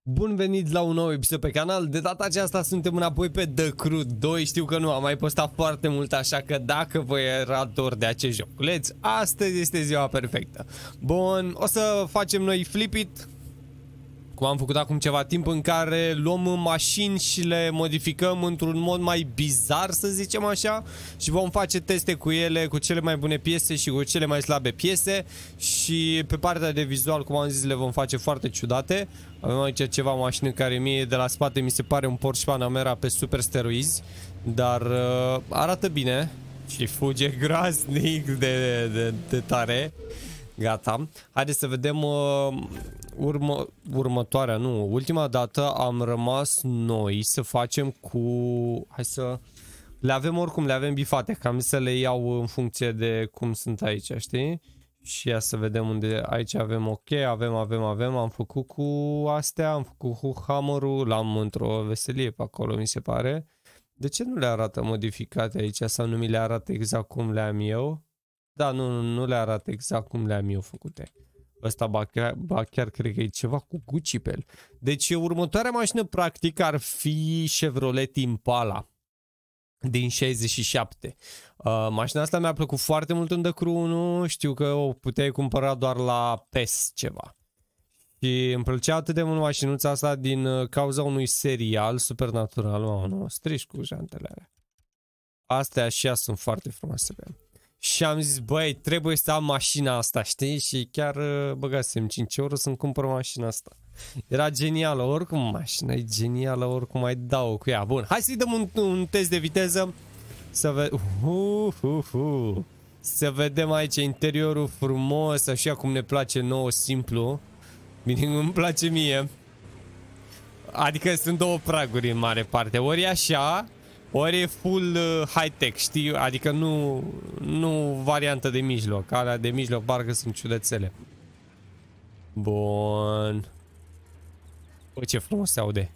Bun venit la un nou episod pe canal. De data aceasta suntem înapoi pe The Crew 2. Știu că nu am mai postat foarte mult, așa că dacă vă era dor de acest joculeț, astăzi este ziua perfectă. Bun, o să facem noi Flip It, cum am făcut acum ceva timp, în care luăm mașini și le modificăm într-un mod mai bizar, să zicem așa, și vom face teste cu ele, cu cele mai bune piese și cu cele mai slabe piese. Și pe partea de vizual, cum am zis, le vom face foarte ciudate. Avem aici ceva mașini care mie de la spate mi se pare un Porsche Panamera pe super steroizi, dar arată bine și fuge groaznic de tare. Gata. Haideți să vedem următoarea, nu, ultima dată am rămas noi să facem cu... Hai să... Le avem oricum, le avem bifate, cam să le iau în funcție de cum sunt aici, știi? Și ia să vedem unde... Aici avem ok, avem, am făcut cu astea, am făcut cu hammerul, l-am într-o veselie pe acolo, mi se pare. De ce nu le arată modificate aici sau nu mi le arată exact cum le am eu? Da, nu le arată exact cum le-am eu făcute. Ăsta ba chiar cred că e ceva cu Gucci pe el. Deci următoarea mașină practic ar fi Chevrolet Impala din 67. Mașina asta mi-a plăcut foarte mult în The Crew 1. Știu că o puteai cumpăra doar la PES ceva. Și îmi plăcea atât de mult mașinuța asta din cauza unui serial Supernatural. Nu, strici cu jantele alea. Astea așa sunt foarte frumoase pe ele. Și am zis, băi, trebuie să am mașina asta, știi? Și chiar băgasem 5 euro să-mi cumpăr mașina asta. Era genială, oricum mașina e genială, oricum mai dau cu ea. Bun, hai să-i dăm un test de viteză. Să vedem aici interiorul frumos, așa cum ne place nouă, simplu. Bine, îmi place mie. Adică sunt două praguri în mare parte. Ori așa... Ori e full high-tech, știi? Adică nu variantă de mijloc. Alea de mijloc parcă sunt ciudățele. Bun. Bă, ce frumos se aude.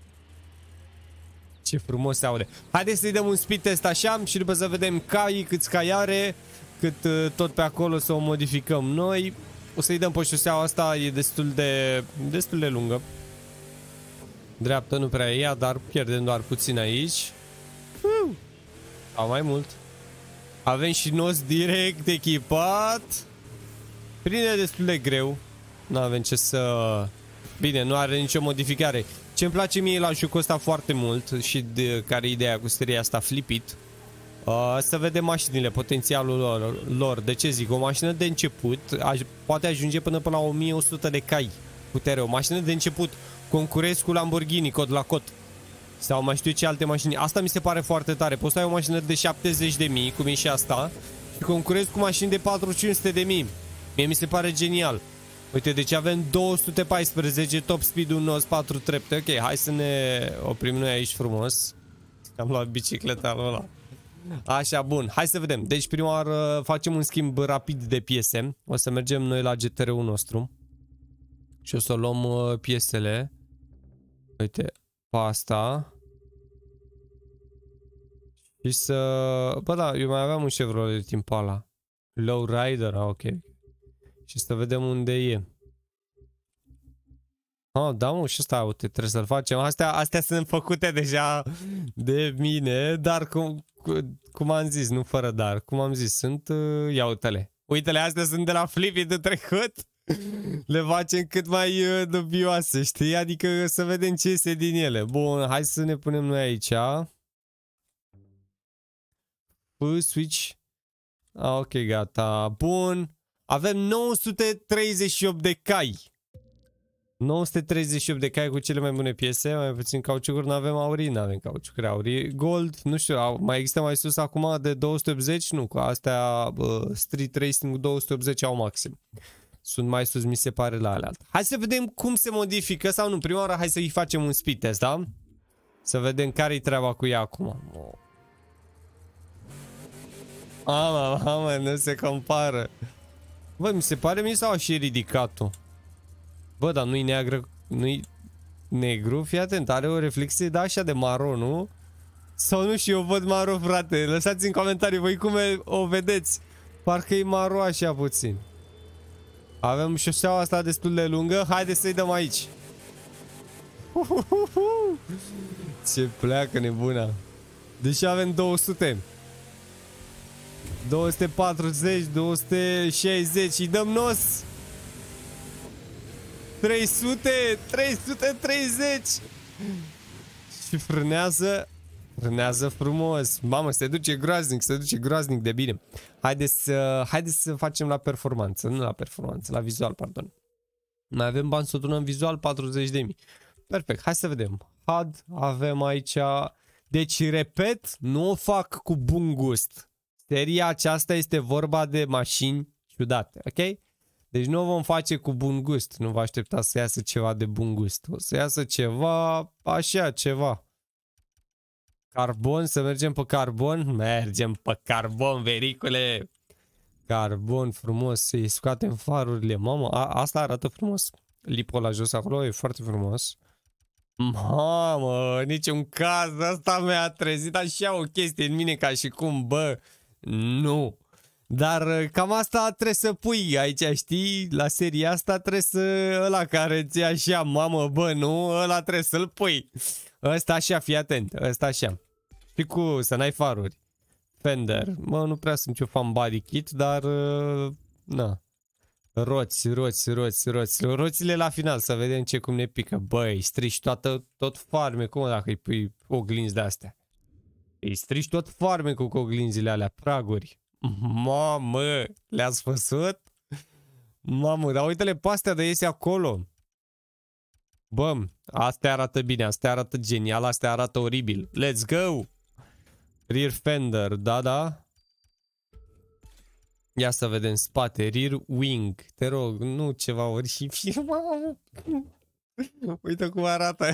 Ce frumos se aude. Haideți să-i dăm un speed test așa și după să vedem câți cai are, cât tot pe acolo să o modificăm noi. O să-i dăm pe șoseaua asta, e destul de lungă. Dreaptă nu prea e ea, dar pierdem doar puțin aici. Sau mai mult. Avem și nos direct echipat. Prinde destul de greu. Nu avem ce să... Bine, nu are nicio modificare. Ce-mi place mie la jocul ăsta foarte mult și de care e ideea cu seria asta Flip It, să vedem mașinile, potențialul lor. De ce zic? O mașină de început poate ajunge până la 1100 de cai putere. O mașină de început concurezi cu Lamborghini cot la cot. Sau mai știu ce alte mașini. Asta mi se pare foarte tare. Poți să ai o mașină de 70.000, cum e și asta, și concurezi cu mașini de 400.000. Mie mi se pare genial. Uite, deci avem 214 top speed-ul nos 4 trepte. Ok, hai să ne oprim noi aici frumos. Am luat bicicleta ăla. Așa, bun. Hai să vedem. Deci prima oară facem un schimb rapid de piese. O să mergem noi la GTR-ul nostru și o să luăm piesele. Uite, pe asta. Și să... Bă, da, eu mai aveam un Chevrolet Impala. Lowrider, ok. Și să vedem unde e. Da, mă, și ăsta, uite, trebuie să-l facem. Astea sunt făcute deja de mine, dar cum am zis, nu fără dar. Cum am zis, sunt... Ia uite-le. Uite-le, astea sunt de la Flip It de trecut. Le facem cât mai dubioase, știi? Adică să vedem ce iese din ele. Bun, hai să ne punem noi aici. Switch. Ok, gata. Bun. Avem 938 de cai. 938 de cai cu cele mai bune piese. Mai puțin cauciucuri. Nu aurii, nu avem cauciucuri aurii. Gold, nu știu, mai există mai sus acum de 280? Nu, cu astea Street Racing 280 au maxim. Sunt mai sus, mi se pare, la alea. Hai să vedem cum se modifică sau nu. Prima oară hai să-i facem un speed test, da? Să vedem care-i treaba cu ea acum. Mamă, nu se compară. Bă, mi se pare mie sau și ridicat-o. Bă, dar nu-i neagră, nu-i negru. Fii atent, are o reflexie de așa de maro, nu? Sau nu știu, eu văd maro, frate. Lăsați în comentarii voi cum o vedeți. Parcă e maro așa puțin. Avem șoseaua asta destul de lungă. Haideți să-i dăm aici. Ce pleacă nebuna. Deși avem 200. 240, 260. Îi dăm nos. 300, 330. Și frânează. Frânează frumos. Mamă, se duce groaznic de bine. Haideți să facem la performanță. Nu la performanță, la vizual, pardon. Mai avem bani să o tunăm vizual, 40.000. Perfect, hai să vedem. HUD, avem aici. Deci, repet, nu o fac cu bun gust. Seria aceasta este vorba de mașini ciudate, ok? Deci nu o vom face cu bun gust. Nu vă așteptați să iasă ceva de bun gust. O să iasă ceva, așa, ceva. Carbon, să mergem pe carbon? Mergem pe carbon, vericule! Carbon frumos, să-i scoatem farurile. Mamă, asta arată frumos. Lipul la jos acolo e foarte frumos. Mamă, niciun caz, asta mi-a trezit așa o chestie în mine ca și cum, bă, nu. Dar cam asta trebuie să pui aici, știi? La seria asta trebuie să, ăla care ți așa, mamă, bă, nu, ăla trebuie să-l pui. Ăsta așa, fii atent, ăsta așa. Și cu să n-ai faruri. Fender, mă, nu prea sunt eu fan body kit, dar, na. Roțile la final, să vedem ce cum ne pică. Băi, strici tot farmecul, dacă îi pui oglinzi de-astea. Îi strici tot farmecul cu oglinzile alea, praguri. Mamă, le-ați văzut? Mamă, dar uite-le pe astea de iese acolo. Bă, astea arată bine, astea arată genial, astea arată oribil. Let's go! Rear fender, da. Ia să vedem spate, rear wing. Te rog, nu ceva oribil. Uite cum arată.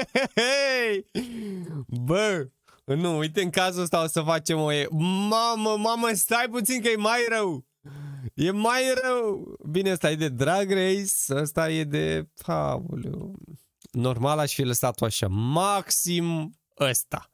Bă, nu, uite, în cazul ăsta o să facem o... Mamă, stai puțin că e mai rău. E mai rău. Bine, ăsta e de drag race, ăsta e de... Aoleu. Normal aș fi lăsat-o așa. Maxim ăsta.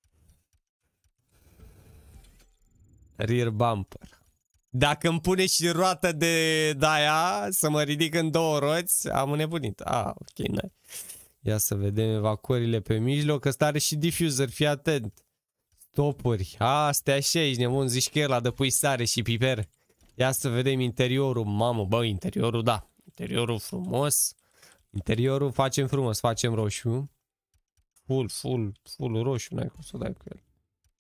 Rear bumper. Dacă îmi pune și roată de aia să mă ridic în două roți, am înnebunit. Ok, n-ai. Ia să vedem evacuările pe mijloc. Ăsta are și diffuser, fii atent. Stopuri. Astea așa, ești nebun, zici că e ăla de pui sare și piper. Ia să vedem interiorul. Mamă, bă, interiorul, da. Interiorul frumos. Interiorul facem frumos, facem roșu. Full roșu, n-ai cum să dai cu el.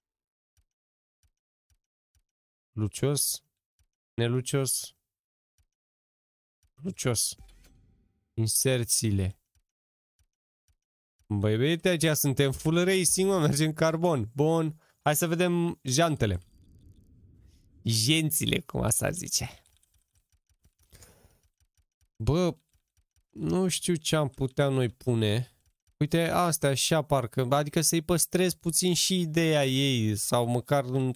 Lucios. Nelucios. Lucios. Inserțiile. Băi, băiete, aici suntem full racing, mă, mergem carbon. Bun. Hai să vedem jantele. Jențile, cum asta zice. Bă, nu știu ce am putea noi pune. Uite, astea așa parcă, adică să-i păstrez puțin și ideea ei, sau măcar un...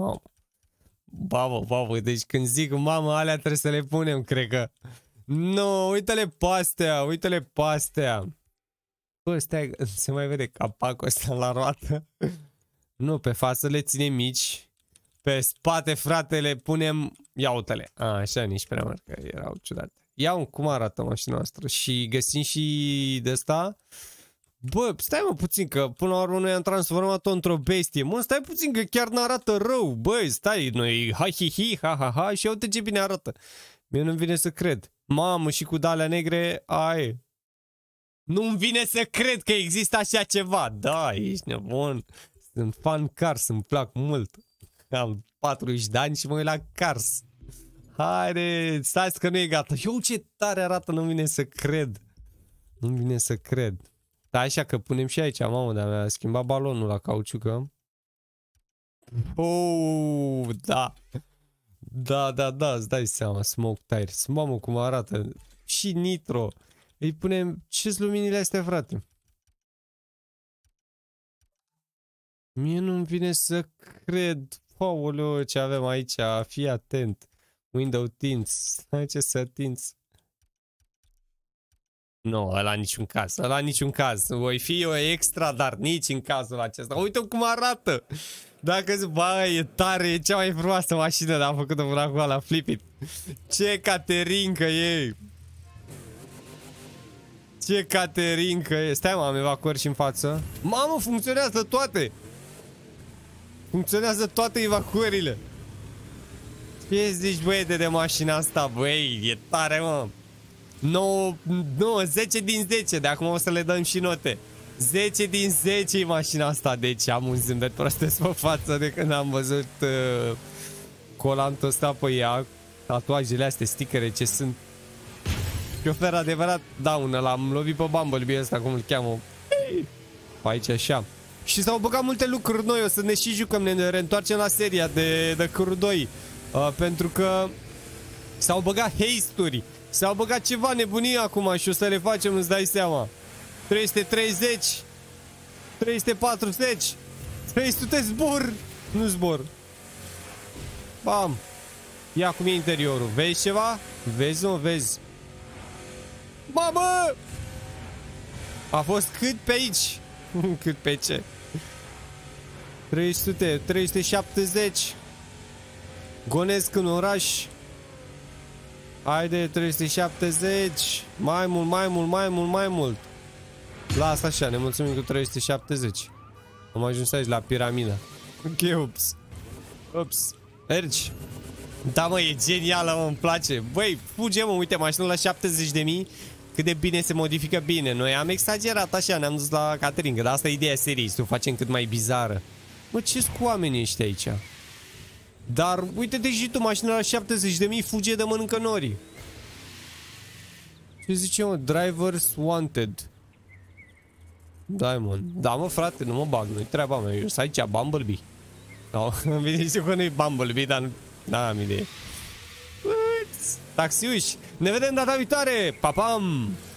Babă, deci când zic mamă, alea trebuie să le punem, cred că. Nu, uite-le pe astea, Bă, stai, se mai vede capacul ăsta la roată. Nu, pe față le ținem mici. Pe spate, frate, le punem... Ia uite-le. Așa, nici prea mult, că erau ciudate. Ia cum arată mașina noastră. Și găsim și de asta. Bă, stai mă puțin, că până la urmă noi am transformat-o într-o bestie. Mă, stai puțin, că chiar n-arată rău. Băi, stai, noi ha, și uite ce bine arată. Mie nu-mi vine să cred. Mamă, și cu dalea negre, ai. Nu-mi vine să cred că există așa ceva. Da, ești nebun. Sunt fan Cars, îmi plac mult. Am 40 de ani și mă uit la Cars. Haide, stai că nu e gata. Eu ce tare arată, nu-mi vine să cred. Nu-mi vine să cred. Da, așa că punem și aici, mamă, dar mi-a schimbat balonul la cauciucă. Da. Da, îți dai seama, smoke tires. Mamă, cum arată. Și nitro. Îi punem... Ce-s luminile astea, frate? Mie nu-mi vine să cred. Aoleu, ce avem aici. Fii atent. Window tints. Stai ce să tinți. Nu, ăla niciun caz. Voi fi o extra, dar nici în cazul acesta. Uite cum arată. Dacă zic, bă, e tare, e cea mai frumoasă mașină, dar am făcut-o până acum la Flip-It. Ce Caterinca e. Ce caterincă e. Stai, mă, am evacuări și în față. Mamă, funcționează toate. Funcționează toate evacuările. Ce zici, băiete, de mașina asta, băi? E tare, mă. 10 din 10. De acum o să le dăm și note. 10 din 10 e mașina asta. Deci am un zâmbet prostesc pe față de când am văzut colantul ăsta pe ea. Tatuajele astea, stickere, ce sunt. Șofer adevărat, daună, l-am lovit pe Bumblebee ăsta, cum îl cheamă. Pe aici așa. Și s-au băgat multe lucruri noi, o să ne și jucăm, ne reîntoarcem la seria de Crew 2. Pentru că s-au băgat haste-uri, s-au băgat ceva nebunii acum și o să le facem, îți dai seama. 330, 340, 300 zbor, nu zbor. Bam. Ia cum e interiorul, vezi ceva? Vezi, nu vezi? Mamă! A fost cât pe aici? Cât pe ce? 300, 370. Gonesc în oraș. Haide, 370. Mai mult. Lasă așa, ne mulțumim cu 370. Am ajuns aici la piramida. Ok, ups. Mergi. Da, mă, e genială, mă, îmi place. Băi, fuge, mă, uite, mașina la 70.000. Cât de bine se modifică bine. Noi am exagerat așa, ne-am dus la catering. Dar asta e ideea seriei, să o facem cât mai bizară. Mă, ce-s cu oamenii ăștia aici? Dar uite-te și tu, mașina la 70.000 fuge de mănâncă norii. Ce zice, mă? Drivers wanted. Da, mă. Da, mă, frate, nu mă bag, nu-i treaba mea. Eu sunt aici, Bumblebee. No, îmi vine și că nu-i Bumblebee, dar n-am idee. Taxiuși, ne vedem data viitoare. Pa, pam!